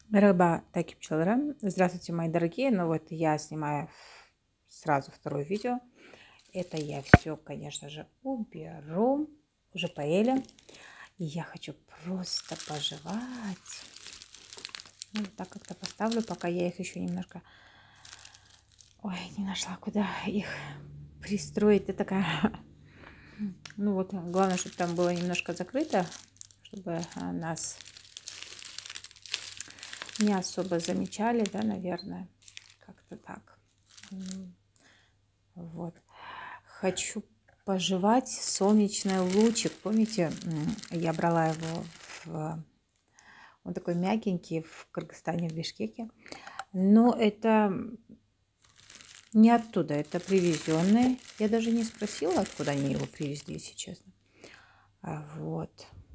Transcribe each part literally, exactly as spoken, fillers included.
Merhaba takipçilerim. Здравствуйте, мои дорогие. Ну вот я снимаю сразу второе видео. Это я все, конечно же, уберу. Уже поели. И я хочу просто пожевать. Ну, вот так как-то поставлю, пока я их еще немножко... Ой, не нашла, куда их пристроить. Это такая... Ну вот, главное, чтобы там было немножко закрыто, чтобы нас не особо замечали, да, наверное. Как-то так. Вот. Хочу пожевать солнечный лучик. Помните, я брала его в... Он такой мягенький в Кыргызстане, в Бишкеке. Но это не оттуда, это привезенный. Я даже не спросила, откуда они его привезли, если честно. Вот.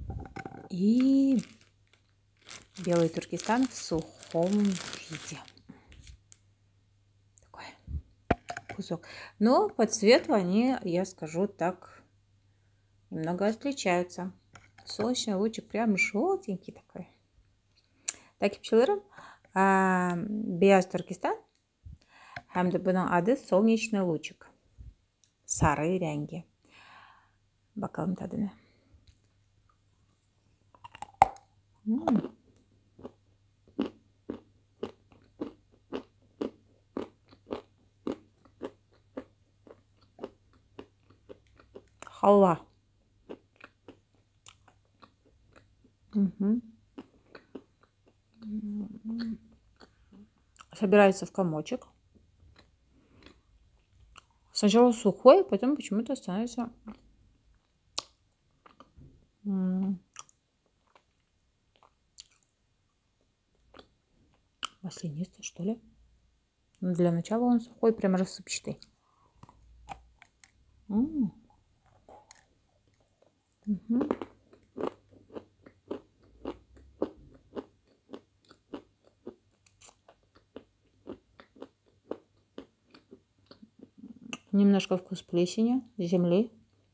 И белый Туркестан в сухом виде. Такой кусок. Но по цвету они, я скажу так, немного отличаются. Солнечный лучик прям желтенький такой. Takipçilerim, beyaz Türkistan hem de bunun adı солнечный лучик. Sarı rengi. Bakalım tadına. Hmm. Халва. Угу. Собирается в комочек. Сначала сухой, потом почему-то становится маслянистый, что ли. Но для начала он сухой, прям рассыпчатый. Угу. Немножко вкус плесени, земли.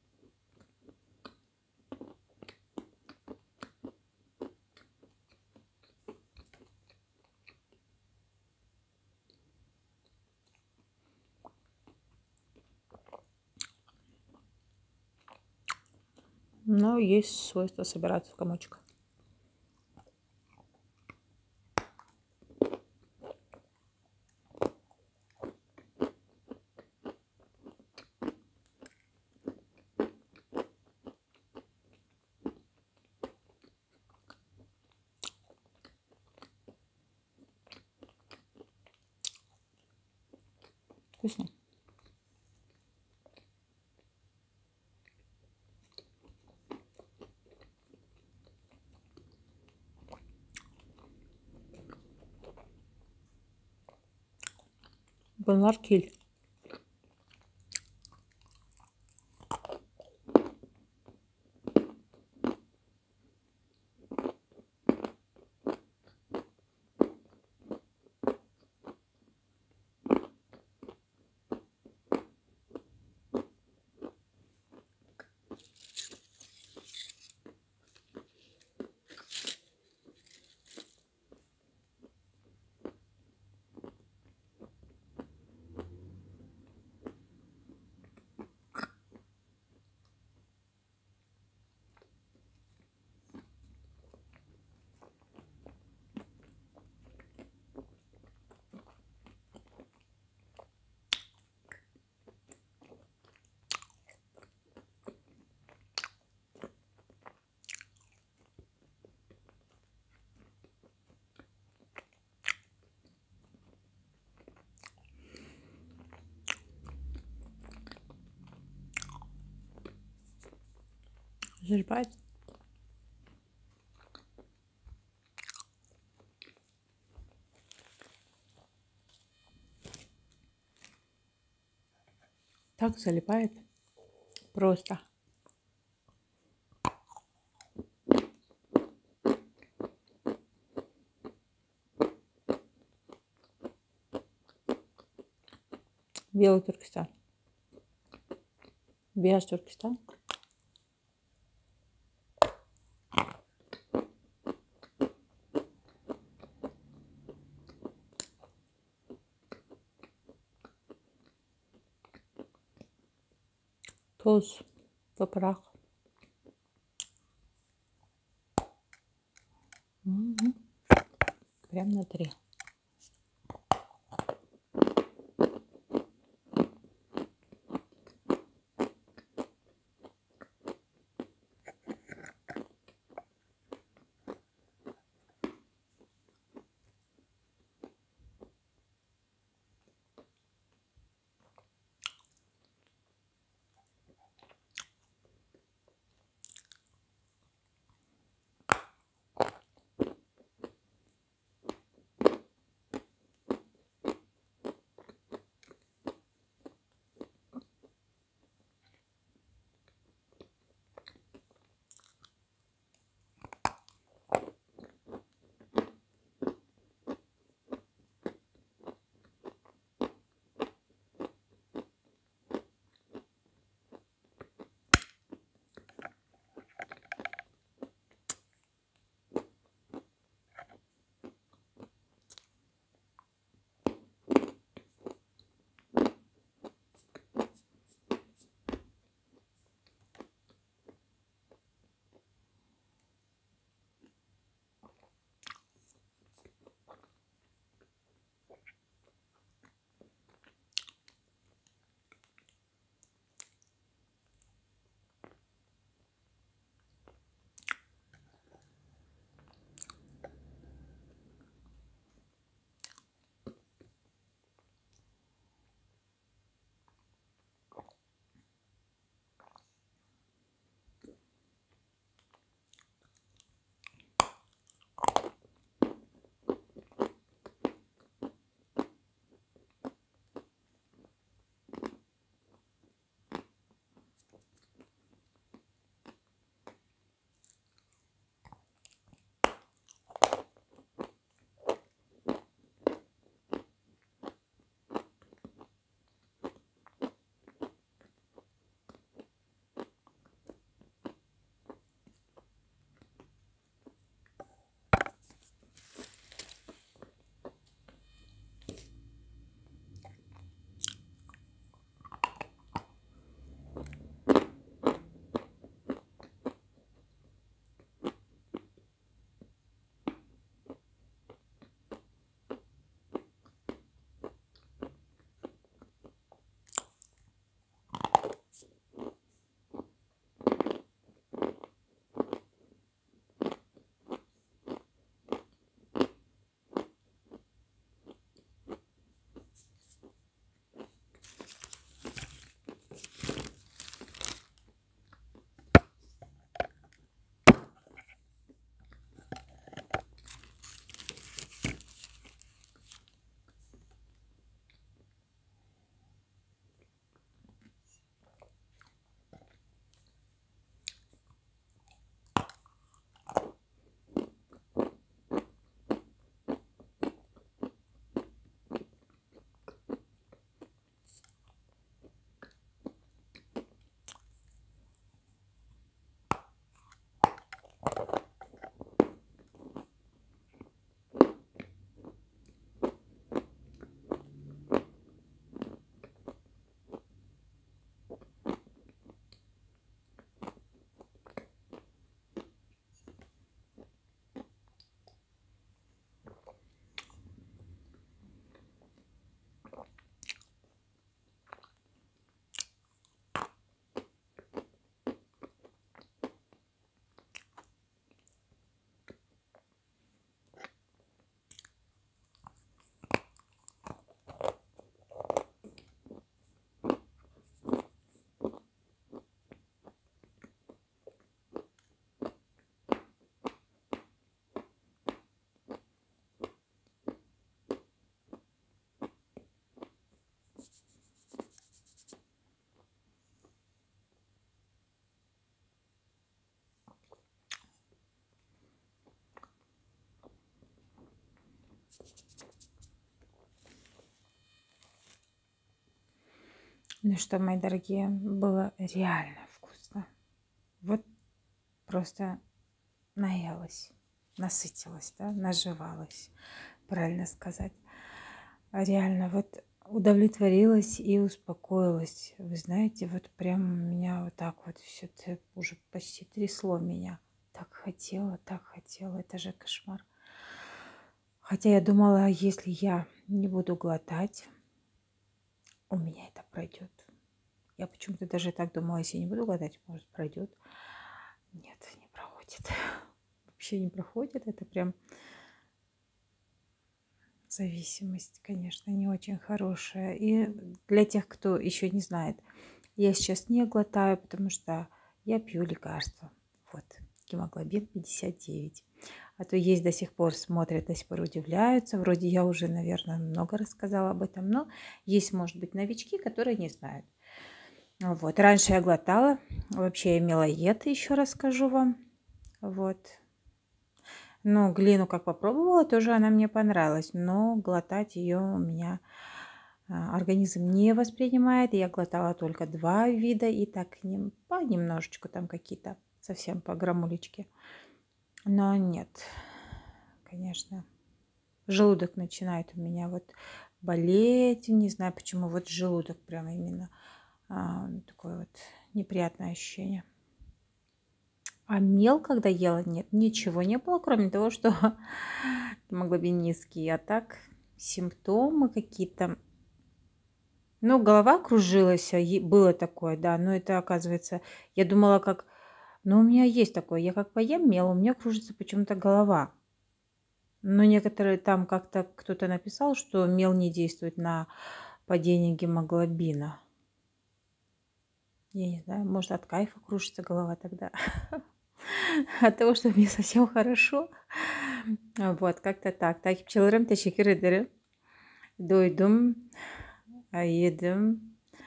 Но есть свойство собираться в комочек. Вкусно. Bunlar kil. Залипает. Так залипает. Просто. Белый Туркестан. Бeyaz Türkistan. вкус в прах. Угу. Прям внутри. Ну что, мои дорогие, было реально вкусно. Вот просто наелась, насытилась, да, наживалась, правильно сказать. А реально, вот удовлетворилась и успокоилась. Вы знаете, вот прям меня вот так вот все это уже почти трясло меня. Так хотела, так хотела. Это же кошмар. Хотя я думала, если я не буду глотать, у меня это пройдет. Я почему-то даже так думала, если я не буду глотать, может, пройдет. Нет, не проходит. Вообще не проходит. Это прям зависимость, конечно, не очень хорошая. И для тех, кто еще не знает, я сейчас не глотаю, потому что я пью лекарства. Вот, гемоглобин пятьдесят девять. А то есть до сих пор смотрят, до сих пор удивляются. Вроде я уже, наверное, много рассказала об этом, но есть, может быть, новички, которые не знают. Вот, раньше я глотала, вообще я мелоед, еще расскажу вам. Вот. Но глину как попробовала, тоже она мне понравилась, но глотать ее у меня а, организм не воспринимает. Я глотала только два вида и так не, по немножечку там какие-то, совсем по грамулечке. Но нет, конечно, желудок начинает у меня вот болеть, не знаю почему, вот желудок прям именно а, такое вот неприятное ощущение. А мел, когда ела, нет, ничего не было, кроме того, что гемоглобин низкий. А так симптомы какие-то. Ну, голова кружилась, а е- было такое, да, но это оказывается, я думала, как, ну, у меня есть такое, я как поем мел, у меня кружится почему-то голова. Но некоторые там как-то кто-то написал, что мел не действует на падение гемоглобина. Я не знаю, может, от кайфа кружится голова тогда. От того, что мне совсем хорошо. Вот, как-то так. Takipçilerim teşekkür ederim. Doydum, yedim.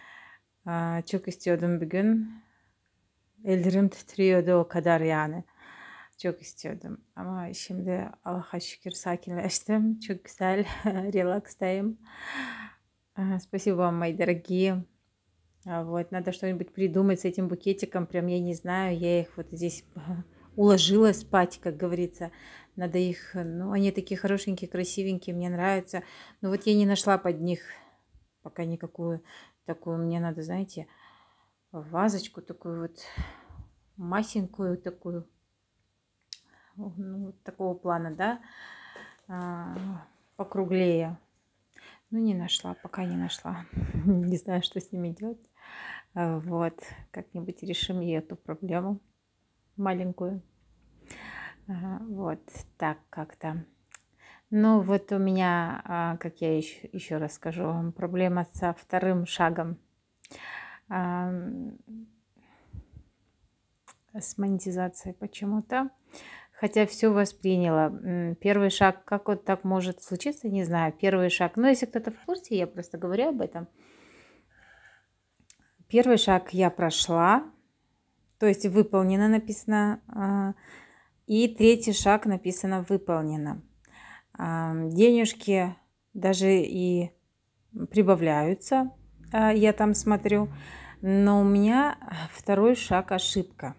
Çok istiyordum bugün. Ellerim titriyordu o kadar yani. Çok istiyordum. Ama şimdi Allah'a şükür sakinleştim. Çok güzel, релакстаем. Спасибо вам, мои дорогие. Вот, надо что-нибудь придумать с этим букетиком. Прям я не знаю, я их вот здесь уложила спать, как говорится. Надо их, ну, они такие хорошенькие, красивенькие, мне нравятся. Но вот я не нашла под них пока никакую такую. Мне надо, знаете, вазочку такую вот масенькую такую, ну, вот такого плана, да, а, покруглее. Ну, не нашла, пока не нашла. Не знаю, что с ними делать. Вот, как-нибудь решим и эту проблему маленькую. Ага, вот так как-то. Ну, вот у меня, а, как я еще, еще раз скажу вам, проблема со вторым шагом, ам, с монетизацией почему-то. Хотя все восприняла. М, Первый шаг, как вот так может случиться, не знаю. Первый шаг, ну, если кто-то в курсе, я просто говорю об этом. Первый шаг я прошла, то есть выполнено написано, а, и третий шаг написано выполнено. А, Денежки даже и прибавляются, а, я там смотрю, но у меня второй шаг ошибка.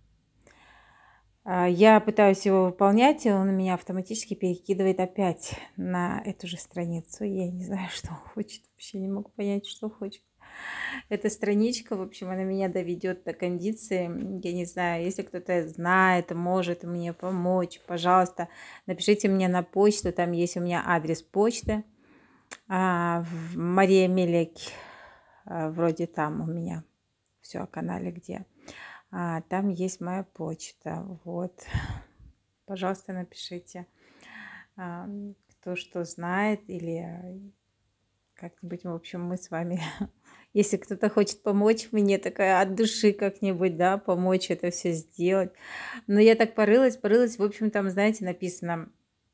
А, Я пытаюсь его выполнять, и он меня автоматически перекидывает опять на эту же страницу. Я не знаю, что он хочет, вообще не могу понять, что хочет. Эта страничка, в общем, она меня доведет до кондиции. Я не знаю, если кто-то знает, может мне помочь, пожалуйста, напишите мне на почту, там есть у меня адрес почты. А, в- Мария Мелек, а, вроде там у меня все о канале где. А, там есть моя почта, вот. Пожалуйста, напишите, а, кто что знает, или как-нибудь, в общем, мы с вами, если кто-то хочет помочь мне, такая от души как-нибудь, да, помочь это все сделать. Но я так порылась, порылась, в общем, там, знаете, написано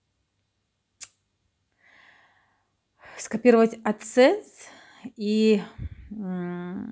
скопировать AdSense и м,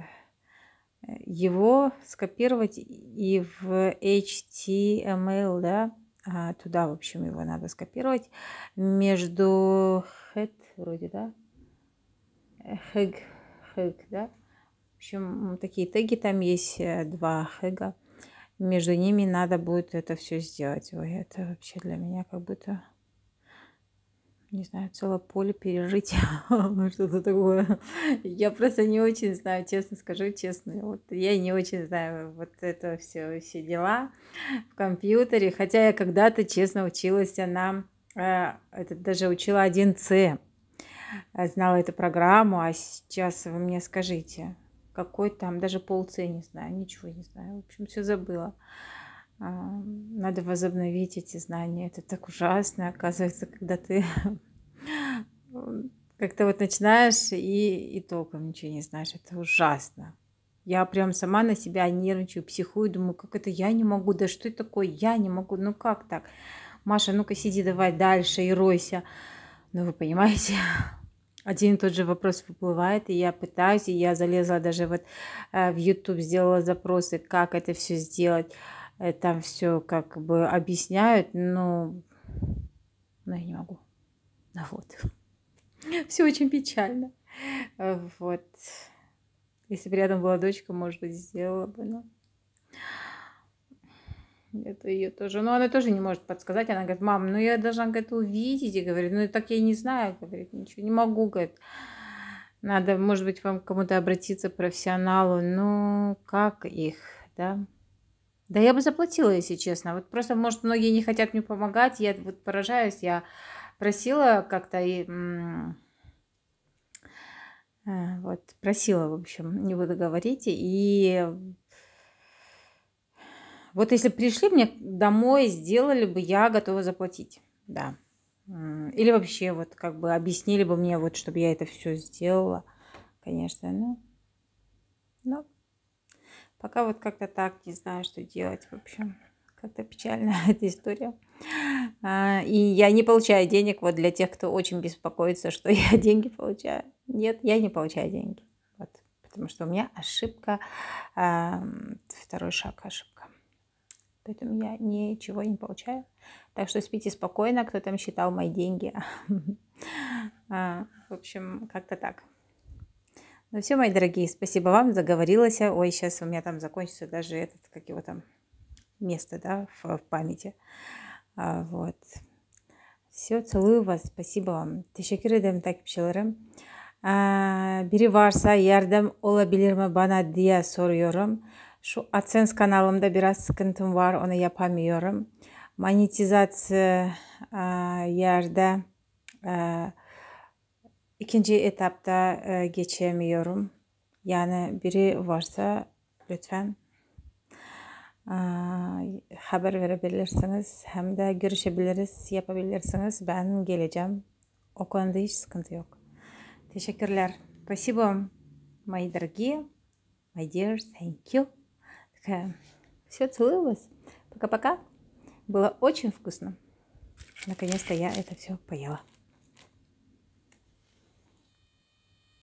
его скопировать и в эйч ти эм эл, да, а, туда, в общем, его надо скопировать между head, вроде, да, head, head, да, в общем, такие теги там есть, э, два хэга, между ними надо будет это все сделать. Ой, это вообще для меня как будто не знаю, целое поле пережить, что-то такое. Я просто не очень знаю, честно скажу, честно. Вот я не очень знаю вот это все, все дела в компьютере. Хотя я когда-то, честно, училась на, э, это даже учила один це, знала эту программу, а сейчас вы мне скажите, какой там, даже полце не знаю, ничего не знаю. В общем, все забыла. Надо возобновить эти знания. Это так ужасно, оказывается, когда ты как-то вот начинаешь и, и толком ничего не знаешь. Это ужасно. Я прям сама на себя нервничаю, психую, думаю, как это я не могу, да что это такое, я не могу, ну как так? Маша, ну-ка сиди давай дальше и ройся. Ну вы понимаете, один и тот же вопрос выплывает, и я пытаюсь, и я залезла даже вот в YouTube, сделала запросы, как это все сделать. Там все как бы объясняют, но, но я не могу. Ну вот. Все очень печально. Вот. Если бы рядом была дочка, может быть, сделала бы, но это ее тоже. Но она тоже не может подсказать. Она говорит, мам, ну я должна, говорит, увидеть. И говорит, ну так я не знаю, говорит, ничего не могу, говорит. Надо, может быть, вам к кому-то обратиться, профессионалу. Ну, как их, да? Да я бы заплатила, если честно. Вот просто, может, многие не хотят мне помогать. Я вот поражаюсь. Я просила как-то и... Вот, просила, в общем, не буду говорить. И вот если пришли мне домой, сделали бы, я готова заплатить. Да. Или вообще вот как бы объяснили бы мне, вот, чтобы я это все сделала. Конечно, ну... Но пока вот как-то так, не знаю, что делать. В общем, как-то печальная эта история. И я не получаю денег, вот для тех, кто очень беспокоится, что я деньги получаю. Нет, я не получаю деньги. Вот, потому что у меня ошибка, второй шаг ошибка. Поэтому я ничего не получаю. Так что спите спокойно, кто там считал мои деньги. В общем, как-то так. Ну все, мои дорогие, спасибо вам, заговорилась. Ой, сейчас у меня там закончится даже этот, как его там, место, да, в, в памяти. А, вот. Все, целую вас, спасибо вам. Teşekkür ederim takipçilerim. Biri varsa yardım olabilir mi bana diye soruyorum. Şu AdSense kanalımda biraz sıkıntım var, onu yapamıyorum. Monetizasyon yerde ikinci etapta geçemiyorum. Yani biri varsa lütfen haber verebilirsiniz. Hem de görüşebiliriz, yapabilirsiniz. Ben geleceğim. O konuda hiç sıkıntı yok. Teşekkürler. Спасибо, мои дорогие, my dear, thank you. Такая, все, целую вас. Пока-пока. Было очень вкусно. Наконец-то я это все поела.